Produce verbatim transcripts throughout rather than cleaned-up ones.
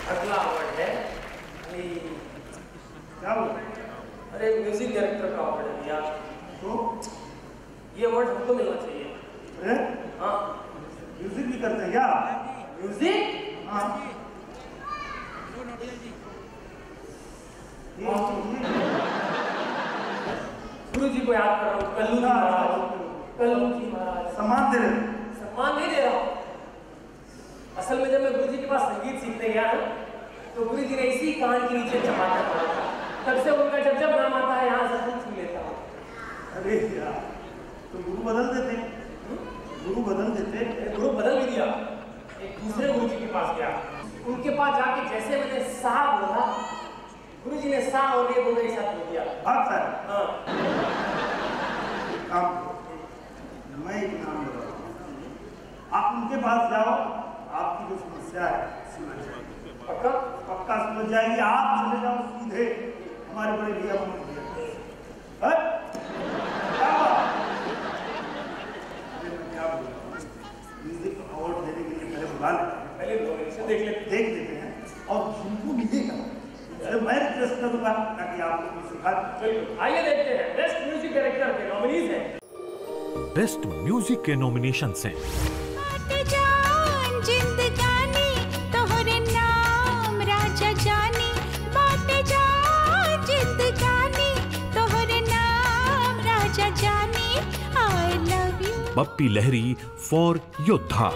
अगला अवार्ड है क्या वो? अरे म्यूजिक डायरेक्टर का अवार्ड है भैया। तो ये अवार्ड हमको मिलना चाहिए। अरे हाँ म्यूजिक भी करते हैं क्या? म्यूजिक? हाँ गुरु जी को याद कर रहा हूँ, कल्लू जी महाराज, कल्लू जी महाराज। सम्मान दे रहे? सम्मान नहीं दे रहा हूँ। असल में जब मैं गुरु जी के पास संगीत सीखने गया ना, तो गुरु जी ने इसी कान के नीचे चमाटा पड़ा था। तब से उनका जब जब नाम आता है यहाँ से फूल छू लेता हूँ। अरे यार, तो गुरु बदल देते? गुरु बदल देते? गुरु बदल भी दिया। एक दूसरे गुरु जी के पास गया, उनके पास जाके जैसे मैंने सा बोला, गुरु जी ने सा और ये बोले साथ बोल दिया। बात सर। हाँ। मैं एक नाम बता रहा हूँ, आप उनके पास जाओ, आपकी जो समस्या है समझ जाएगी। पक्का? पक्का समझ जाएगी। आप चले जाओ सीधे हमारे बड़े भैया को क्या बात? क्या बोल म्यूजिक अवार्ड देने के लिए पहले बुला लेते पहले नॉमिनेशन देख लेते देख लेते हैं और जिनको मिलेगा अरे मैं रिक्वेस्ट करूंगा ताकि आप लोग को सिखा बिल्कुल। आइए देखते हैं बेस्ट म्यूजिक डायरेक्टर के नॉमिनीज हैं। बेस्ट म्यूजिक के नॉमिनेशन हैं जिंदगानी तोहरे नाम राजा जानी, बाटे जान जिंदगानी तोहरे नाम राजा जानी, I love you. Bappi Lahiri for Yoddha.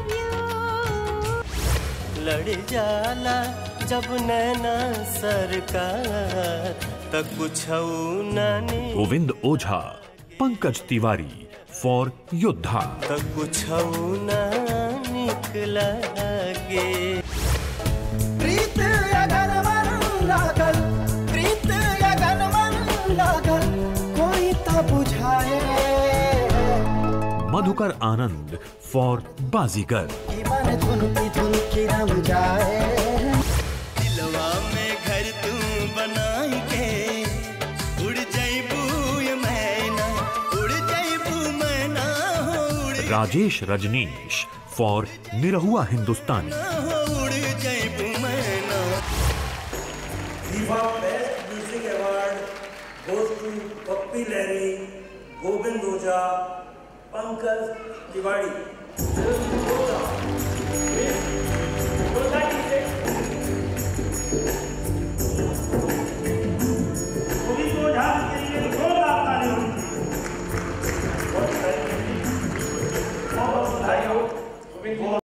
लड़ जाला जब नैना सरकार तक कुछ नानी। गोविंद ओझा पंकज तिवारी फॉर योद्धा। तक कुछ ना निकला गे। प्रीत अगर मन लागल, प्रीत अगर मन लागल, कोई तो बुझाए। मधुकर आनंद फॉर बाजीगर। मन धुन की धुन की रम जाए। दिलवा में घर तू बनाई के उड़ जाइबू ये मैना, उड़ जाइबू मैना हो उड़। राजेश रजनीश फॉर निरहुआ हिंदुस्तानी। उड़ जाइबू मैना। दीवा best music award goes to Bappi Lahiri, Govind Ojha, Pankaj Tiwari.